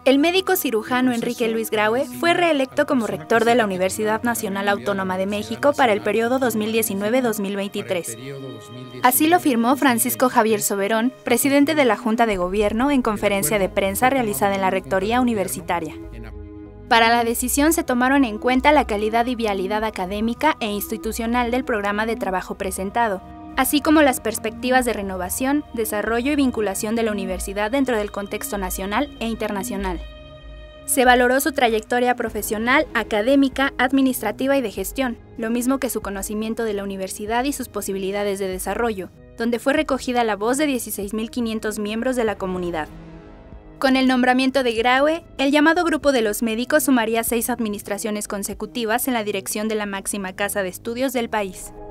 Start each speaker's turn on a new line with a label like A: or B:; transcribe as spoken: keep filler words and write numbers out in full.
A: El médico cirujano Enrique Luis Graue fue reelecto como rector de la Universidad Nacional Autónoma de México para el periodo dos mil diecinueve a dos mil veintitrés. Así lo firmó Francisco Javier Soberón, presidente de la Junta de Gobierno, en conferencia de prensa realizada en la Rectoría Universitaria. Para la decisión se tomaron en cuenta la calidad y vialidad académica e institucional del programa de trabajo presentado, así como las perspectivas de renovación, desarrollo y vinculación de la universidad dentro del contexto nacional e internacional. Se valoró su trayectoria profesional, académica, administrativa y de gestión, lo mismo que su conocimiento de la universidad y sus posibilidades de desarrollo, donde fue recogida la voz de dieciséis mil quinientos miembros de la comunidad. Con el nombramiento de Graue, el llamado Grupo de los Médicos sumaría seis administraciones consecutivas en la dirección de la máxima casa de estudios del país.